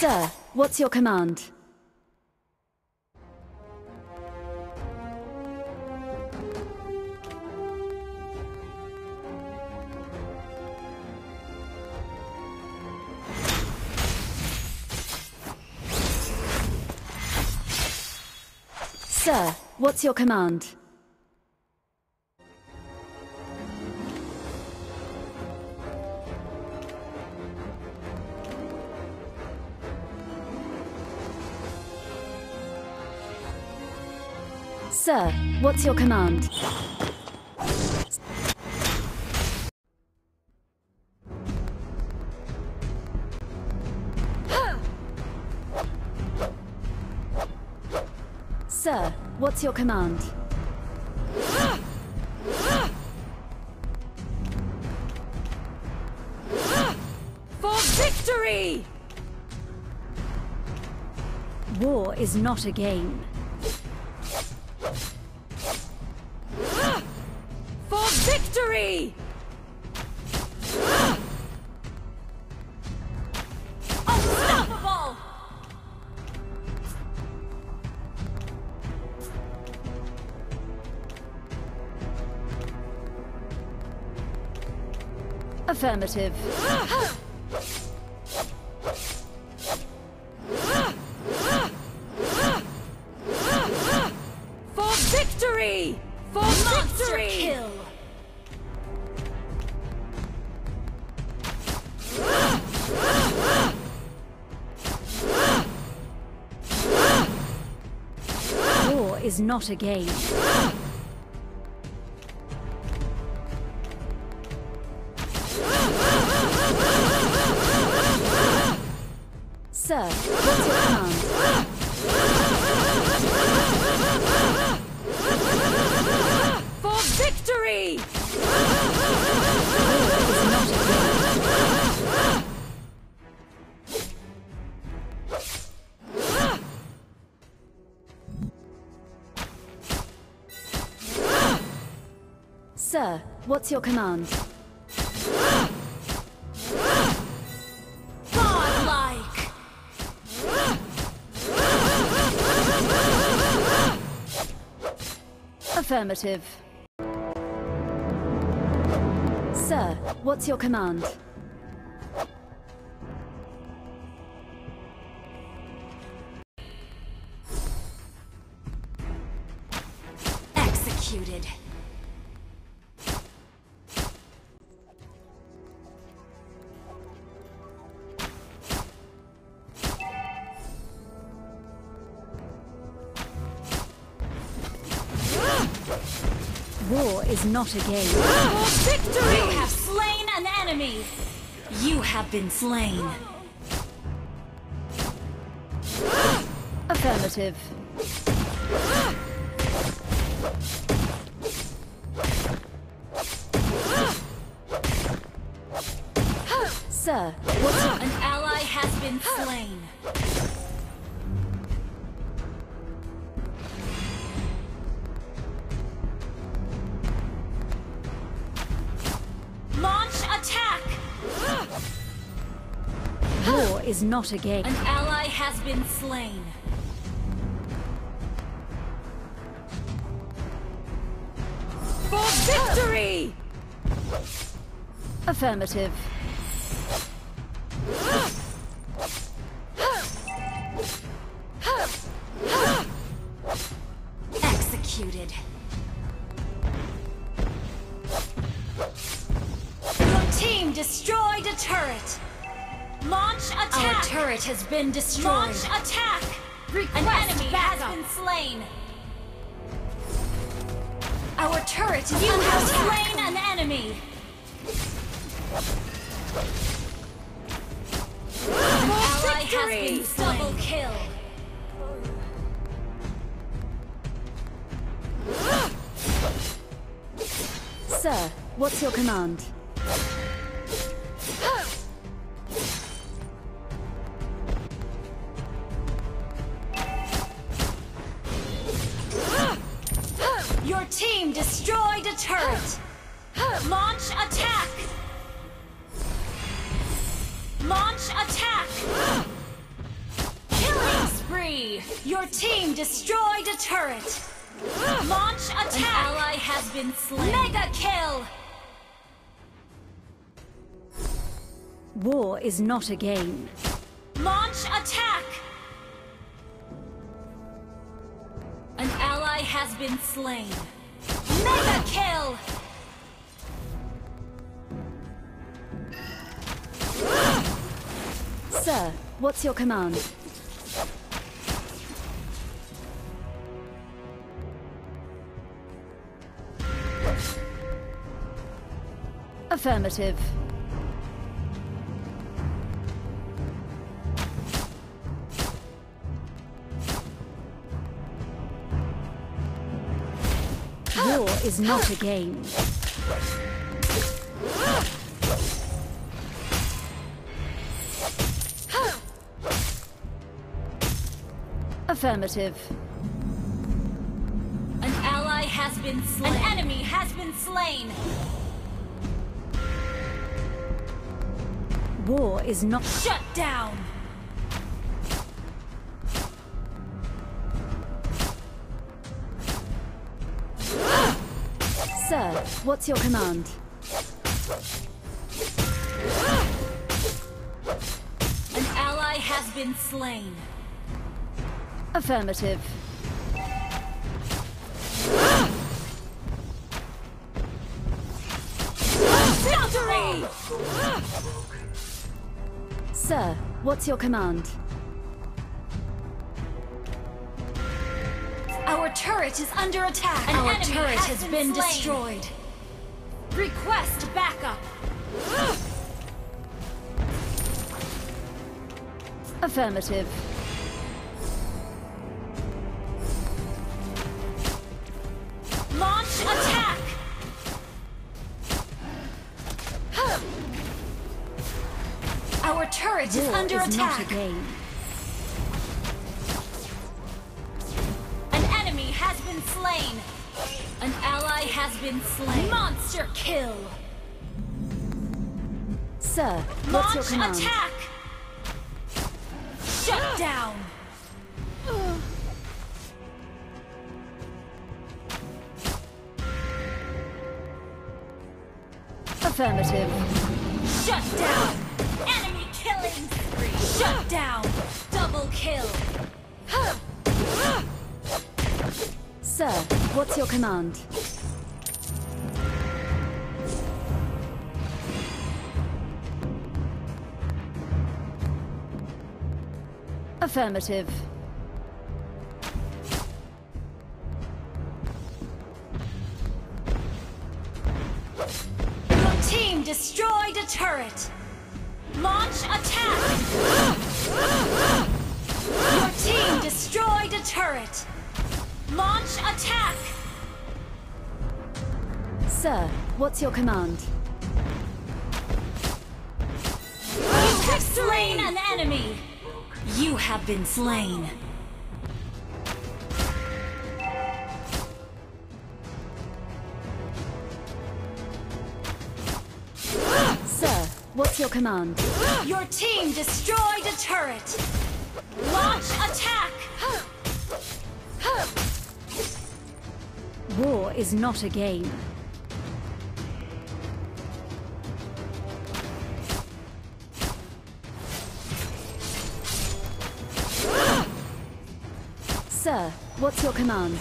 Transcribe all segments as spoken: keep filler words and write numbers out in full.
Sir, what's your command? Sir, what's your command? Sir, what's your command? Sir, what's your command? For victory! War is not a game. For victory! Unstoppable! Affirmative. For victory! For Monster victory! kill! War is not a game. Sir, what's your command? For victory! Sir, what's your command? Godlike! Affirmative. Sir, what's your command? Executed. War is not a game. For victory! You have slain an enemy! You have been slain. Affirmative. Sir, what's your... An ally has been slain. Launch attack! War is not a game. An ally has been slain. For victory! Affirmative. Executed. Your team destroyed a turret. Launch attack! Our turret has been destroyed. Launch attack! Request an enemy backup. Has been slain. Our turret is You have attack. Slain an enemy. An ally has been slain. Double kill. Sir, what's your command? Your team destroyed a turret. Launch attack! Launch attack! spree! Your team destroyed a turret! Launch attack! An ally has been slain! Mega kill! War is not a game. Launch attack! An ally has been slain. Mega kill! Sir, what's your command? Affirmative. War is not a game. Affirmative. An ally has been slain. An enemy has been slain. War is not... Shut down! Sir, what's your command? An ally has been slain. Affirmative. Victory! Sir, what's your command? Our turret is under attack. An Our turret has, has been, been destroyed. Request backup. Affirmative. Launch attack. Our turret War is under is attack. Not a game. An enemy has been slain. An ally has been slain. Monster kill. Sir, what's Launch your command? attack. Shut down. Affirmative. Shut down. Enemy killing spree. Shut down. Double kill. Sir, what's your command? Affirmative. Your team destroyed a turret. Launch attack. Your team destroyed a turret. Launch attack. Sir, what's your command? You have slain an enemy. You have been slain. Sir, what's your command? Your team destroyed a turret. Launch attack. War is not a game. Sir, what's your command?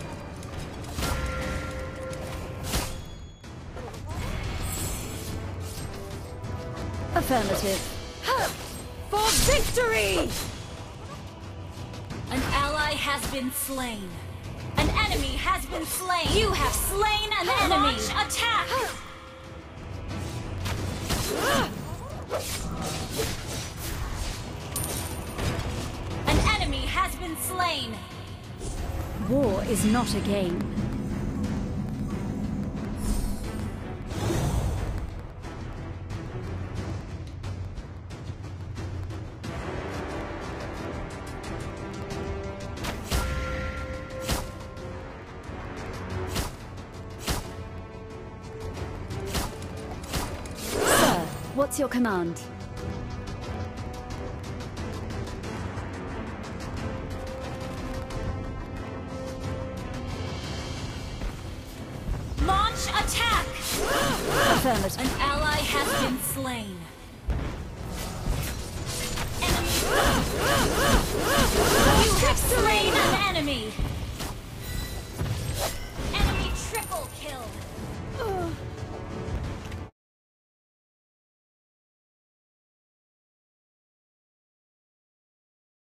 Affirmative. For victory! An ally has been slain. An enemy has been slain. You have slain an enemy. Launch attack. An enemy has been slain. War is not a game. Sir, what's your command? Launch attack! Affirmative. An ally has been slain. Enemy. You have slain an enemy!